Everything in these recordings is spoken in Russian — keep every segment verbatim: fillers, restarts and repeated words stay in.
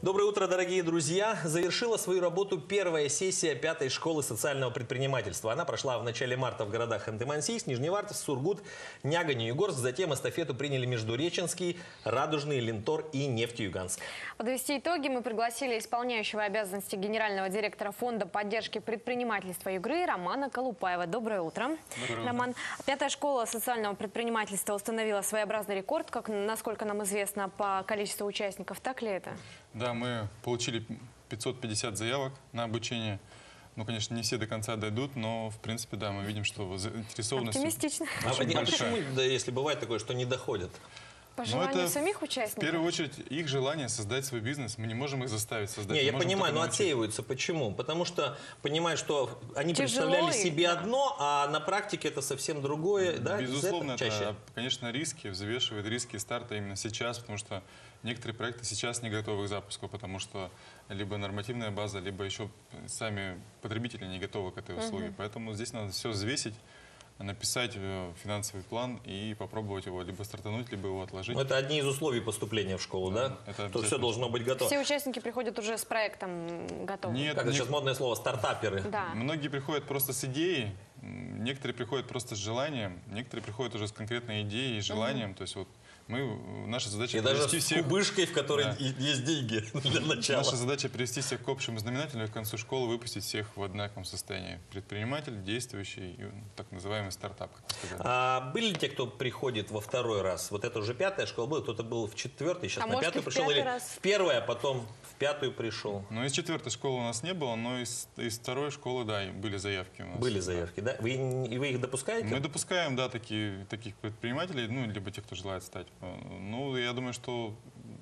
Доброе утро, дорогие друзья! Завершила свою работу первая сессия пятой школы социального предпринимательства. Она прошла в начале марта в городах Ханты-Мансийск, Нижневартовск, Сургут, Нягань и Югорск. Затем эстафету приняли Междуреченский, Радужный, Линтор и Нефтеюганск. Подвести итоги мы пригласили исполняющего обязанности генерального директора фонда поддержки предпринимательства Югры Романа Колупаева. Доброе утро. Доброе Роман, пятая школа социального предпринимательства установила своеобразный рекорд, как, насколько нам известно, по количеству участников. Так ли это? Да, мы получили пятьсот пятьдесят заявок на обучение. Ну, конечно, не все до конца дойдут, но, в принципе, да, мы видим, что заинтересованность оптимистично. А, а почему, да, если бывает такое, что не доходят? По Но желанию это самих участников? В первую очередь их желание создать свой бизнес. Мы не можем их заставить создать. Не, я можем понимаю, но научить. отсеиваются. Почему? Потому что понимают, что они Тяжело представляли и- себе да. одно, а на практике это совсем другое. Да? Безусловно, Из-за этого чаще. это, конечно, риски, взвешивает риски старта именно сейчас, потому что некоторые проекты сейчас не готовы к запуску, потому что либо нормативная база, либо еще сами потребители не готовы к этой услуге. Поэтому здесь надо все взвесить, написать э, финансовый план и попробовать его либо стартануть, либо его отложить. Ну, это одни из условий поступления в школу, да? Да, это Что обязательно. все должно быть готово. Все участники приходят уже с проектом готовым. Нет, Как это не- сейчас модное слово, стартаперы. Да. Многие приходят просто с идеей, м, некоторые приходят просто с желанием, некоторые приходят уже с конкретной идеей и желанием. То есть вот мы, наша задача И даже привести с всех... кубышкой, в которой Да. и- есть деньги для начала. Наша задача привести всех к общему знаменателю и к концу школы выпустить всех в одинаковом состоянии. Предприниматель, действующий, и так называемый стартап, как вы сказали. А были ли те, кто приходит во второй раз? Вот это уже пятая школа была, кто-то был в четвертой, сейчас А на может, пятую и в пришел, пятый или раз? в первой, а потом в пятую пришел? Но из четвертой школы у нас не было, но из, из второй школы, да, и были заявки у нас. Были заявки, да? Вы, и вы их допускаете? Мы допускаем, да, такие, таких предпринимателей, ну, либо тех, кто желает стать. Ну, я думаю, что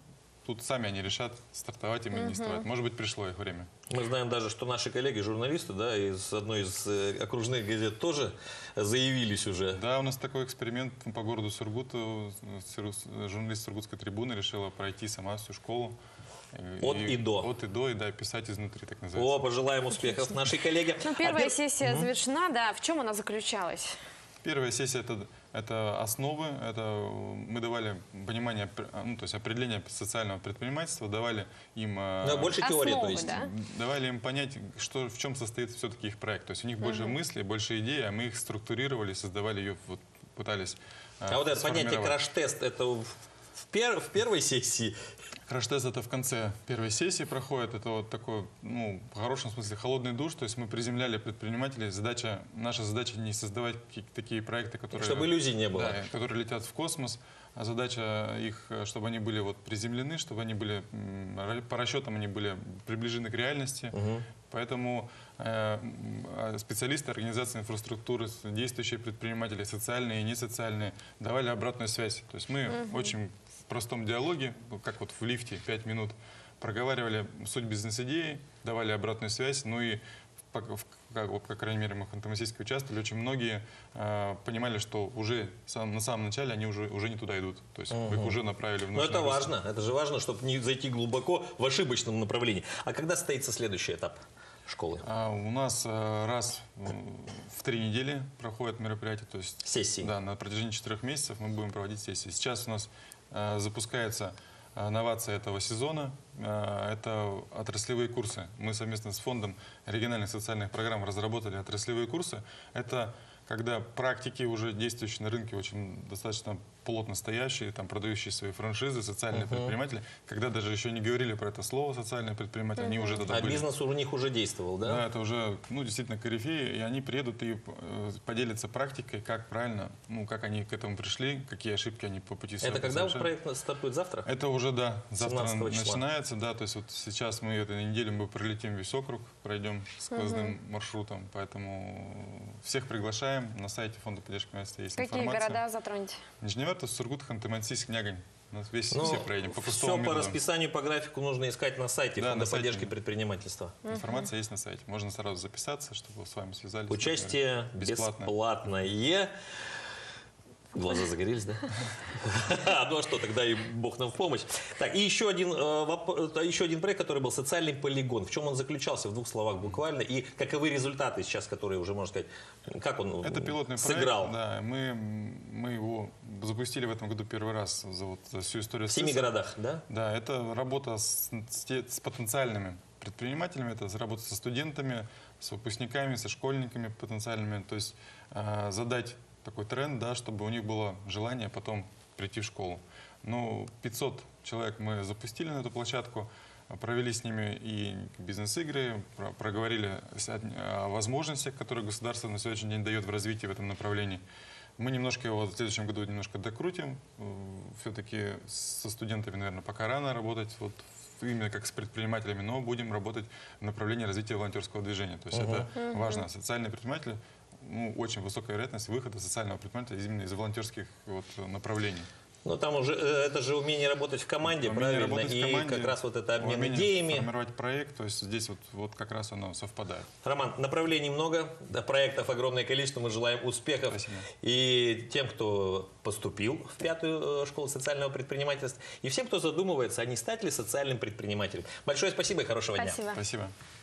тут сами они решат, стартовать им или не стартовать. Может быть, пришло их время. Мы знаем даже, что наши коллеги, журналисты, да, из одной из э, окружных газет тоже заявились уже. Да, у нас такой эксперимент по городу Сургуту. Сиру- Журналист Сургутской трибуны решила пройти сама всю школу. От и до. От и до, и да, писать изнутри, так О, называется. пожелаем успехов нашей коллеге. Ну, А первая пер- сессия завершена, да. В чем она заключалась? Первая сессия это, это основы, это мы давали понимание, ну, то есть определение социального предпринимательства, давали им, э, Ну, больше теории, то Основы, есть. да? давали им понять, что, в чем состоит все-таки их проект. То есть у них больше мыслей, больше идей, а мы их структурировали, создавали ее, вот, пытались э, А вот это понятие сформировать. краш-тест, это в, в пер- в первой сессии? Краш-тест это в конце первой сессии проходит. Это вот такой, ну, в хорошем смысле, холодный душ. То есть мы приземляли предпринимателей. Задача, наша задача не создавать какие- такие проекты, которые... Чтобы иллюзий не было. Да, которые летят в космос. А задача их, чтобы они были вот приземлены, чтобы они были, м, ра- по расчетам они были приближены к реальности. Поэтому э, м, специалисты организации инфраструктуры, действующие предприниматели, социальные и несоциальные, давали обратную связь. То есть мы очень в простом диалоге, как вот в лифте, пять минут, проговаривали суть бизнес-идеи, давали обратную связь, ну и по- в- как, вот, по крайней мере, мы в Ханты-Мансийске участвовали, очень многие э, понимали, что уже сам- на самом начале они уже, уже не туда идут. То есть их уже направили в Но нужное это русло. важно, это же важно, чтобы не зайти глубоко в ошибочном направлении. А когда состоится следующий этап школы? А у нас э, раз э, в три недели проходят мероприятия, то есть Сессии. да, на протяжении четырех месяцев мы будем проводить сессии. Сейчас у нас э, запускается э, новация этого сезона. Э, это отраслевые курсы. Мы совместно с фондом региональных социальных программ разработали отраслевые курсы. Это когда практики, уже действующие на рынке, очень достаточно плотно стоящие, там, продающие свои франшизы, социальные предприниматели, когда даже еще не говорили про это слово «социальный предприниматель», они уже тогда А были. бизнес у них уже действовал, да? Да, это уже, ну, действительно корифеи, и они приедут и э, поделятся практикой, как правильно, ну, как они к этому пришли, какие ошибки они по пути Это когда совершали. проект стартует? Завтра? Это уже, да, завтра семнадцатого числа. начинается, да, то есть вот сейчас мы этой неделю мы пролетим весь округ, пройдем сквозным маршрутом, поэтому всех приглашаем, на сайте фонда поддержки предпринимательства есть Какие информация. города затронете? Нижневартовск, Сургут, Ханты-Мансийск, Нягань. У нас весь, Ну, все проедем по все крестовому по методу. расписанию, по графику нужно искать на сайте Да, Фонда на сайте. поддержки предпринимательства. Информация есть на сайте. Можно сразу записаться, чтобы с вами связались. Участие Бесплатно. бесплатное. Глаза загорелись, да? Ну а что, тогда и Бог нам в помощь. Так, и еще один, э, воп- э, еще один проект, который был «Социальный полигон». В чем он заключался, в двух словах буквально? И каковы результаты сейчас, которые уже, можно сказать, как он Это пилотный сыграл? проект, да, мы, мы его запустили в этом году первый раз за, вот, за всю историю. В семи СИСа. городах, да? Да, это работа с, с те- с потенциальными предпринимателями, это работа со студентами, с выпускниками, со школьниками потенциальными, то есть э, задать такой тренд, да, чтобы у них было желание потом прийти в школу. Ну, пятьсот человек мы запустили на эту площадку, провели с ними и бизнес-игры, про- проговорили с- о возможностях, которые государство на сегодняшний день дает в развитии в этом направлении. Мы немножко его в следующем году немножко докрутим. Все-таки со студентами, наверное, пока рано работать, вот именно как с предпринимателями, но будем работать в направлении развития волонтерского движения. То есть это важно. Социальные предприниматели, ну, очень высокая вероятность выхода социального предпринимателя именно из волонтерских вот, направлений. Ну, там уже, э, это же умение работать в команде, Умение правильно? работать в И команде, как раз вот это обмен умение идеями. формировать проект, то есть здесь вот, вот как раз оно совпадает. Роман, направлений много, да, проектов огромное количество. Мы желаем успехов. Спасибо. И тем, кто поступил в пятую э, школу социального предпринимательства, и всем, кто задумывается, а не стать ли социальным предпринимателем. Большое спасибо и хорошего дня. Спасибо. Спасибо.